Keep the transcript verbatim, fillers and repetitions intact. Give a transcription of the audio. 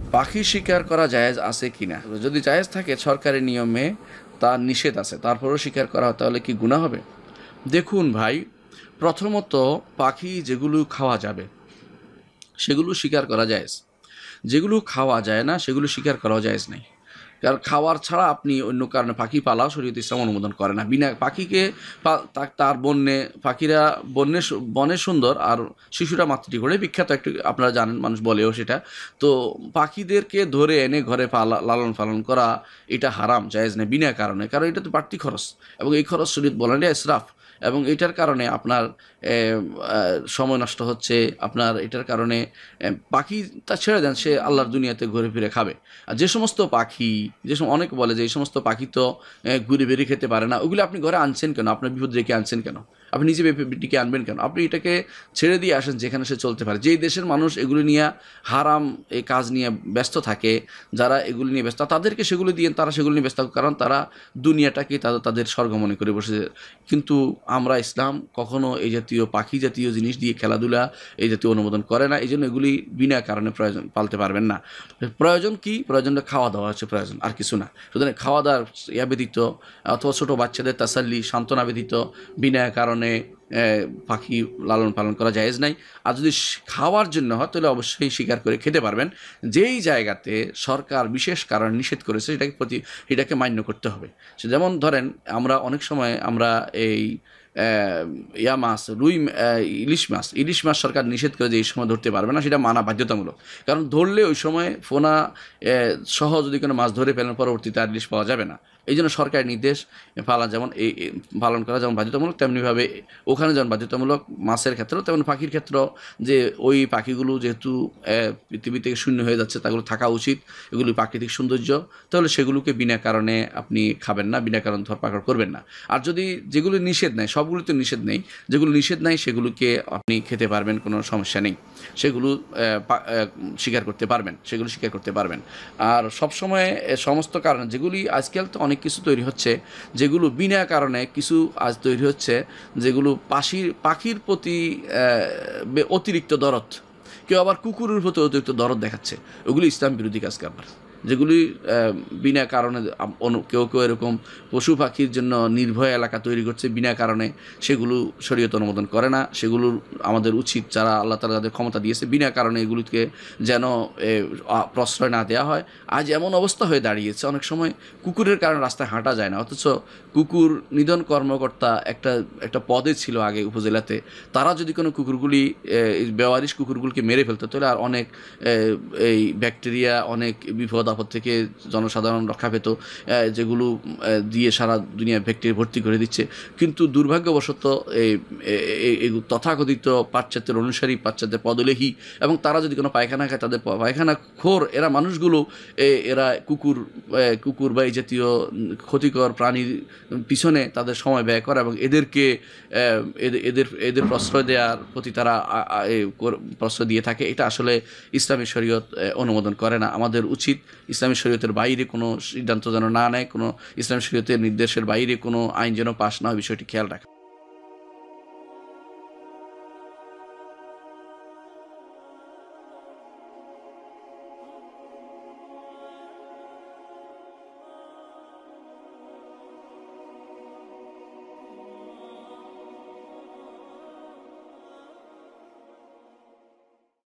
পাখি শিকার করা জায়েজ আছে কিনা? যদি জায়েজ থাকে সরকারি নিয়মে তার নিষেধ আছে, তারপরেও শিকার করা হয়, তাহলে কি গুনাহ হবে? দেখুন ভাই, প্রথমত পাখি যেগুলো খাওয়া যাবে সেগুলো শিকার করা জায়েজ, যেগুলো খাওয়া যায় না সেগুলো শিকার করাও জায়েজ নেই। কারণ খাওয়ার ছাড়া আপনি অন্য কারণে পাখি পালা শরীয়ত ইসলাম অনুমোদন করে না। বিনা পাখিকে পা- তা- তার বন্যে পাখিরা বন্যে সু- বনে সুন্দর আর শিশুরা মাতৃটি করে বিখ্যাত, একটু আপনারা জানেন, মানুষ বলেও সেটা। তো পাখিদেরকে ধরে এনে ঘরে পালা লালন পালন করা এটা হারাম, জায়েজ নেই বিনা কারণে, কারণ এটা তো বাড়তি খরচ, এবং এই খরচ শরীয়ত বলেন এটা ইসরাফ। এবং এটার কারণে আপনার এ, আহ, সময় নষ্ট হচ্ছে, আপনার এটার কারণে এ, পাখি তা ছেড়ে দেন, সে আল্লাহর দুনিয়াতে ঘুরে ফিরে খাবে। আর যে সমস্ত পাখি, যে সম অনেক বলে যে এই সমস্ত পাখি তো এ, ঘুরে বেরিয়ে খেতে পারে না, ওগুলো আপনি ঘরে আনছেন কেন? আপনার বিপদ রেখে আনছেন কেন? আপনি নিজে ডেকে আনবেন কেন? আপনি এটাকে ছেড়ে দিয়ে আসেন যেখানে সে চলতে পারে। যেই দেশের মানুষ এগুলো নিয়ে হারাম এই কাজ নিয়ে ব্যস্ত থাকে, যারা এগুলো নিয়ে ব্যস্ত, তাদেরকে সেগুলো দিয়ে তারা সেগুলো নিয়ে ব্যস্ত থাকে, কারণ তারা দুনিয়াটাকে তাদের তাদের স্বর্গ মনে করে বসেছে। কিন্তু আমরা ইসলাম কখনো এই জাতীয় পাখি জাতীয় জিনিস দিয়ে খেলাধুলা এই জাতীয় অনুমোদন করে না। এই জন্য এগুলি বিনা কারণে প্রয়োজন পালতে পারবেন না। প্রয়োজন কি? প্রয়োজনটা খাওয়া দাওয়া হচ্ছে প্রয়োজন, আর কিছু না। সুতরাং খাওয়া দাওয়ার ইয়া ব্যতীত অথবা ছোটো বাচ্চাদের তাসাল্লি সান্ত্বনা ব্যতীত বিনা কারণে এ, পাখি লালন পালন করা জায়েজ নাই। আর যদি শি- খাওয়ার জন্য হয় তাহলে অবশ্যই শিকার করে খেতে পারবেন। যেই জায়গাতে সরকার বিশেষ কারণ নিষেধ করেছে সেটাকে প্রতি এটাকে মান্য করতে হবে। সে যেমন ধরেন, আমরা অনেক সময় আমরা এই আহ, ইয়া মাছ রুই আহ, ইলিশ মাছ ইলিশ মাছ সরকার নিষেধ করে যে এই সময় ধরতে পারবে না, সেটা মানা বাধ্যতামূলক। কারণ ধরলে ওই সময় ফোনা আহ, সহ যদি কোনো মাছ ধরে ফেলেন, পরবর্তীতে আর ইলিশ পাওয়া যাবে না। এই জন্য সরকারি নির্দেশ পালন যেমন এই এই পালন করা যেমন বাধ্যতামূলক, তেমনিভাবে ওখানে যেমন বাধ্যতামূলক মাছের ক্ষেত্রেও, তেমন পাখির ক্ষেত্রেও, যে ওই পাখিগুলো যেহেতু আহ, পৃথিবী থেকে শূন্য হয়ে যাচ্ছে, তাগুলো থাকা উচিত, এগুলি প্রাকৃতিক সৌন্দর্য, তাহলে সেগুলোকে বিনা কারণে আপনি খাবেন না, বিনা কারণে ধরপাকড় করবেন না। আর যদি যেগুলো নিষেধ নেই, সবগুলোতে নিষেধ নেই, যেগুলো নিষেধ নাই সেগুলোকে আপনি খেতে পারবেন, কোনো সমস্যা নেই, সেগুলো আহ, পা- আহ, স্বীকার করতে পারবেন, সেগুলো স্বীকার করতে পারবেন। আর সবসময় এ সমস্ত কারণে যেগুলি আজকাল তো অনেক কিছু তৈরি হচ্ছে, যেগুলো বিনা কারণে কিছু আজ তৈরি হচ্ছে, যেগুলো পাখির পাখির প্রতি আহ, বে- অতিরিক্ত দরদ, কেউ আবার কুকুরের প্রতি অতিরিক্ত দরদ দেখাচ্ছে, ওগুলি ইসলাম বিরোধী কাজ কারবার। যেগুলি আহ, বিনা কারণে আম- অনু- কেউ কেউ এরকম পশু পাখির জন্য নির্ভয় এলাকা তৈরি করছে বিনা কারণে, সেগুলো শরীয়ত অনুমোদন করে না। সেগুলোর আমাদের উচিত, যারা আল্লাহ তাআলা যাদের ক্ষমতা দিয়েছে, বিনা কারণে এগুলিকে যেন এ, আ- প্রশ্রয় না দেওয়া হয়। আজ এমন অবস্থা হয়ে দাঁড়িয়েছে, অনেক সময় কুকুরের কারণে রাস্তায় হাঁটা যায় না, অথচ কুকুর নিধন কর্মকর্তা একটা একটা পদে ছিল আগে উপজেলাতে। তারা যদি কোনো কুকুরগুলি এ, এই বেওয়ারিশ কুকুরগুলিকে মেরে ফেলতো, তাহলে আর অনেক এ, এই ব্যাকটেরিয়া, অনেক বিপদ আপদ থেকে জনসাধারণ রক্ষা পেত, এ, যেগুলো এ, দিয়ে সারা দুনিয়া ব্যাকটেরিয়া ভর্তি করে দিচ্ছে। কিন্তু দুর্ভাগ্যবশত এই এ- এ- এই তথাকথিত পাশ্চাত্যের অনুসারী, পাশ্চাত্যের পদলেহী, এবং তারা যদি কোনো পায়খানা খায়, তাদের প- পায়খানা খোর এরা মানুষগুলো, এ- এরা কুকুর এ, কুকুর বা এই জাতীয় উম, ক্ষতিকর প্রাণীর পিছনে তাদের সময় ব্যয় করে, এবং এদেরকে এ, এদের এদের এদের প্রশ্রয় দেওয়ার প্রতি তারা আ- আ- এ, কর- প্রশ্রয় দিয়ে থাকে। এটা আসলে ইসলামী শরীয়ত এ, অনুমোদন করে না। আমাদের উচিত ইসলামী শরীয়তের বাইরে কোনো সিদ্ধান্ত যেন না নেয়, কোনো ইসলামী শরীয়তের নির্দেশের বাইরে কোনো আইন যেন পাশ না হয়, বিষয়টি খেয়াল রাখা।